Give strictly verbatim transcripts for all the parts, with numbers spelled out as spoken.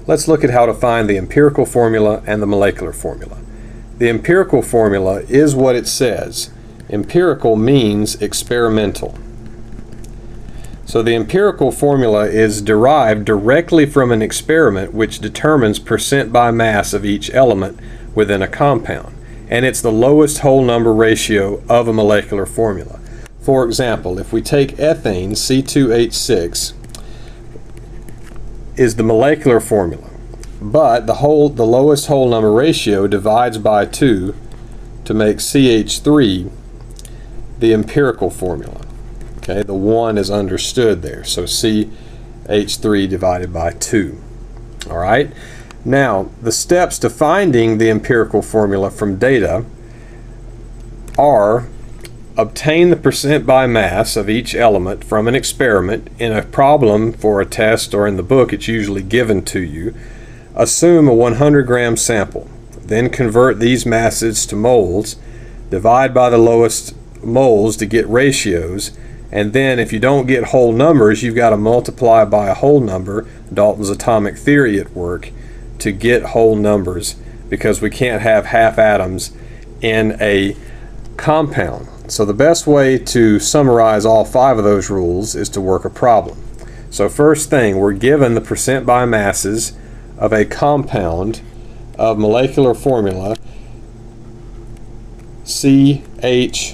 let's look at how to find the empirical formula and the molecular formula. The empirical formula is what it says. Empirical means experimental. So the empirical formula is derived directly from an experiment which determines percent by mass of each element within a compound. And it's the lowest whole number ratio of a molecular formula. For example, if we take ethane, C two H six is the molecular formula, but the whole the lowest whole number ratio divides by two to make C H three the empirical formula. Okay, the one is understood there, so C H three divided by two. All right. Now, the steps to finding the empirical formula from data are: obtain the percent by mass of each element from an experiment. In a problem for a test or in the book, it's usually given to you. Assume a one hundred gram sample. Then convert these masses to moles. Divide by the lowest moles to get ratios. And then if you don't get whole numbers, you've got to multiply by a whole number, Dalton's atomic theory at work, to get whole numbers, because we can't have half atoms in a compound. So the best way to summarize all five of those rules is to work a problem. So first thing, we're given the percent by masses of a compound of molecular formula C H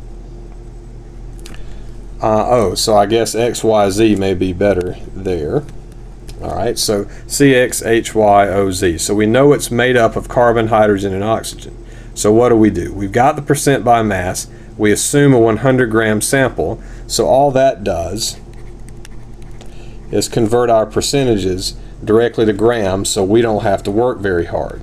uh, oh, so I guess X Y Z may be better there. Alright, so C X H Y O Z. So we know it's made up of carbon, hydrogen, and oxygen. So what do we do? We've got the percent by mass. We assume a one hundred gram sample. So all that does is convert our percentages directly to grams, so we don't have to work very hard.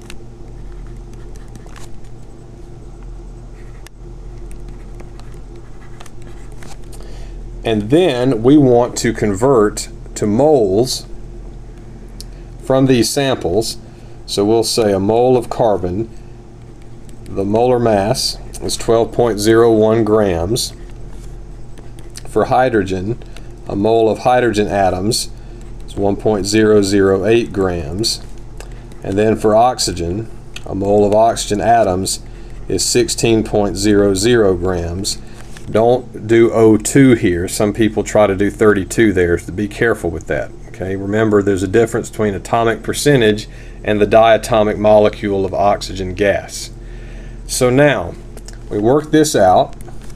And then we want to convert to moles from these samples. So we'll say a mole of carbon, the molar mass is twelve point zero one grams. For hydrogen, a mole of hydrogen atoms is one point zero zero eight grams. And then for oxygen, a mole of oxygen atoms is sixteen point zero zero grams. Don't do O two here. Some people try to do thirty-two there, so be careful with that. Okay, remember there's a difference between atomic percentage and the diatomic molecule of oxygen gas. So now we work this out.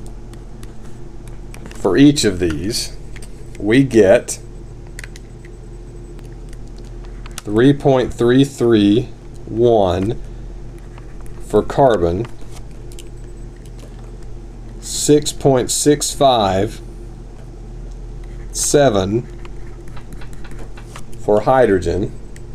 For each of these, we get three point three three one for carbon, six point six five seven for hydrogen,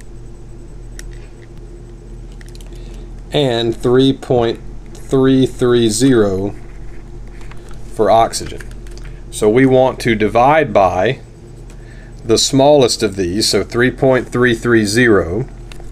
and three point three three zero for oxygen. So we want to divide by the smallest of these, so three point three three zero,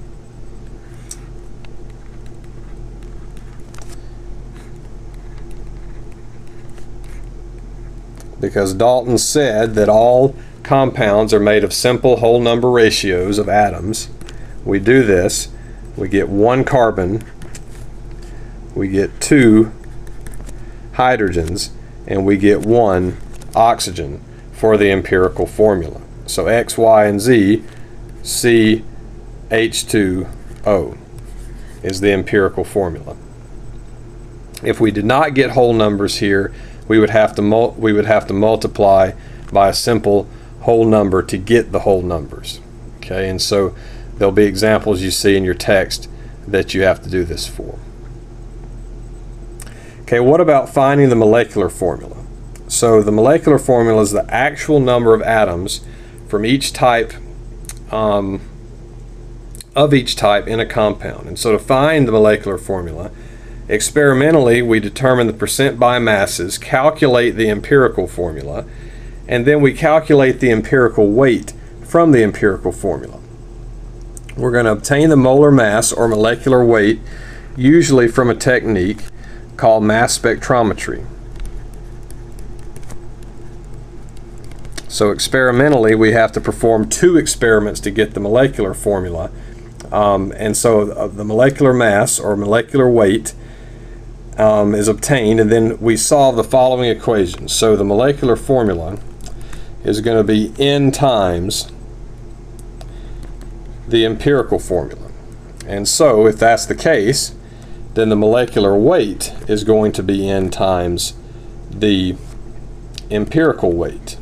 because Dalton said that all compounds are made of simple whole number ratios of atoms. We do this, we get one carbon, we get two hydrogens, and we get one oxygen for the empirical formula. So X, Y, and Z, C H two O is the empirical formula. If we did not get whole numbers here, we would have to mul we would have to multiply by a simple whole number to get the whole numbers. Okay, and so there'll be examples you see in your text that you have to do this for. Okay, what about finding the molecular formula? So the molecular formula is the actual number of atoms from each type um, of each type in a compound. And so to find the molecular formula, experimentally we determine the percent by masses, calculate the empirical formula, and then we calculate the empirical weight from the empirical formula. We're going to obtain the molar mass or molecular weight usually from a technique called mass spectrometry. So experimentally, we have to perform two experiments to get the molecular formula. Um, and so uh, the molecular mass or molecular weight um, is obtained, and then we solve the following equations. So the molecular formula is going to be n times the empirical formula. And so if that's the case, then the molecular weight is going to be n times the empirical weight.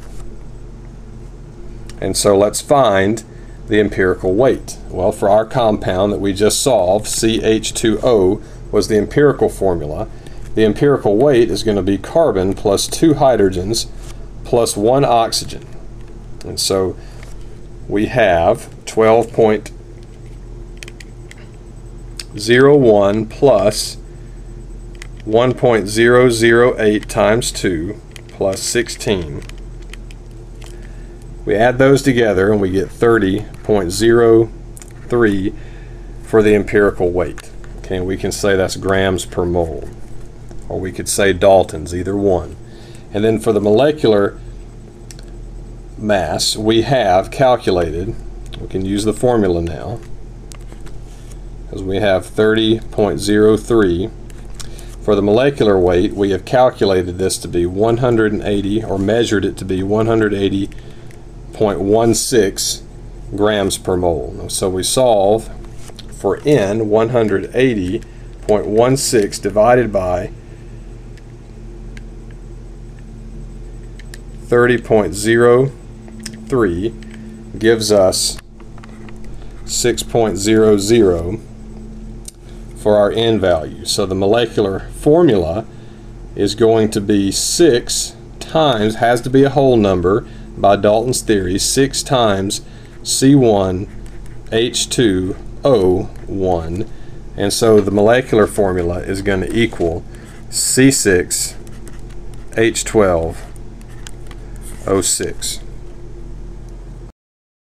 And so let's find the empirical weight. Well, for our compound that we just solved, C H two O was the empirical formula. The empirical weight is going to be carbon plus two hydrogens plus one oxygen. And so we have twelve point zero one plus one point zero zero eight times two plus sixteen. We add those together and we get thirty point zero three for the empirical weight. Okay, and we can say that's grams per mole, or we could say Daltons, either one. And then for the molecular mass, we have calculated, we can use the formula now, because we have thirty point zero three. For the molecular weight, we have calculated this to be one hundred eighty, or measured it to be one hundred eighty point one six grams per mole. So we solve for N, one hundred eighty point one six divided by thirty point zero three gives us six point zero zero for our N value. So the molecular formula is going to be six times, has to be a whole number by Dalton's theory, six times C one H two O one, and so the molecular formula is going to equal C six H twelve O six.